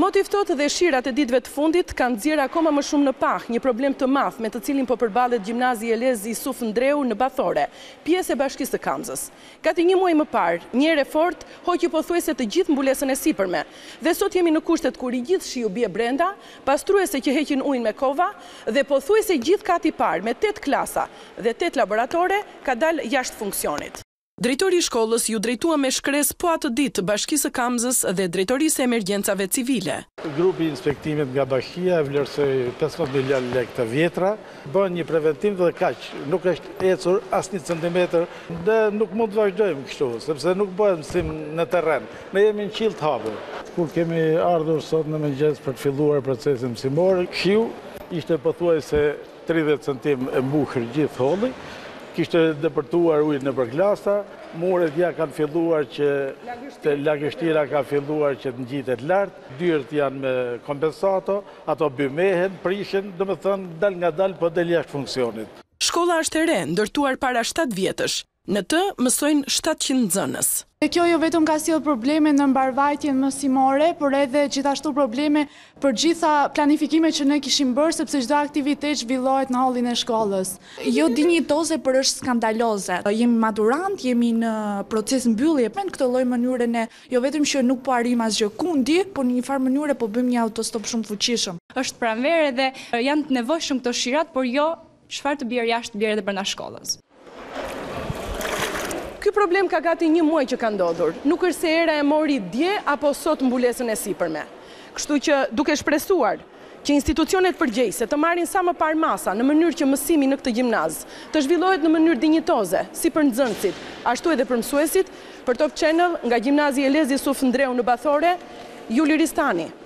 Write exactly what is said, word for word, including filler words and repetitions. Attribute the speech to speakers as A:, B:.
A: Motiv thotë dhe shirat e ditëve të fundit kanë nxjerrë akoma më shumë në pah një problem të madh me të cilin po përballet Gjimnazi Elez Isuf Ndreu në Bathore, pjesë e Bashkisë së Kamzës. Gati një muaj më parë, një erë fort hoqi pothuajse të gjithë mbulesën e sipërme. Dhe sot jemi në kushtet kur i gjithë shiu bie brenda, pastruese që heqin ujin me kova dhe pothuajse gjithë kati i parë me tetë klasa dhe tetë laboratore ka dalë jashtë funksionit. Drejtori i shkollës ju drejtua me shkresë po atë ditë Bashkisë së Kamzës dhe Drejtorisë së Emergjencave Civile.
B: Grupi i inspektimit nga Bashkia vlerësoi pesëmbëdhjetë milion lekë të vjetra, bën një preventim dhe kaq, nuk është ecur as një centimetër dhe nuk mund të vazhdojmë kështu, sepse nuk bëhet mësim në terren. Ne jemi në qiell të hapur. Kur kemi ardhur sot në mëngjes për të filluar procesin mësimor, shiu ishte pothuajse tridhjetë centimetra e mbushur gjithë holli. Kishte depërtuar ujë në përklasa, muret ja kanë filluar që lagështira ka filluar që të ngjitet lart, dyert janë me kompensato, ato bymehen, prishen, domethënë dal nga dal po del jashtë funksionit.
A: Shkolla është e re, ndërtuar para shtatë vjetësh. Në të mësojnë shtatëqind nxënës.
C: Kjo jo vetëm ka sjellë probleme në mbarvajtjen mësimore, por edhe gjithashtu probleme për gjitha planifikimet që ne kishim bërë, sepse çdo aktivitet zhvillohet në hallin e shkollës. Jo dinjitoze, por është skandaloze. Jemi maturant, jemi në proces mbyllje. Në këtë lloj mënyre ne jo vetëm që nuk po arrim asgjë kundi, por në një farë mënyre po bëjmë një autostop shumë fuqishëm.
D: Është pranverë dhe janë të nevojshëm këto shirat, por jo çfarë të bjerë jashtë bjerë edhe brenda shkollës.
A: Ky problem ka gati një muaj që ka ndodhur. Nuk është se era e mori dje apo sot mbulesën e sipërme. Kështu që duke shpresuar që institucionet përgjegjëse të marrin sa më parë masa në mënyrë që mësimi në këtë gjimnaz të zhvillohet në mënyrë dinjitoze, si për nxënësit, ashtu edhe për mësuesit, për Top Channel nga Gjimnazi Elez Isuf Ndreu në Bathore, Juli Ristani.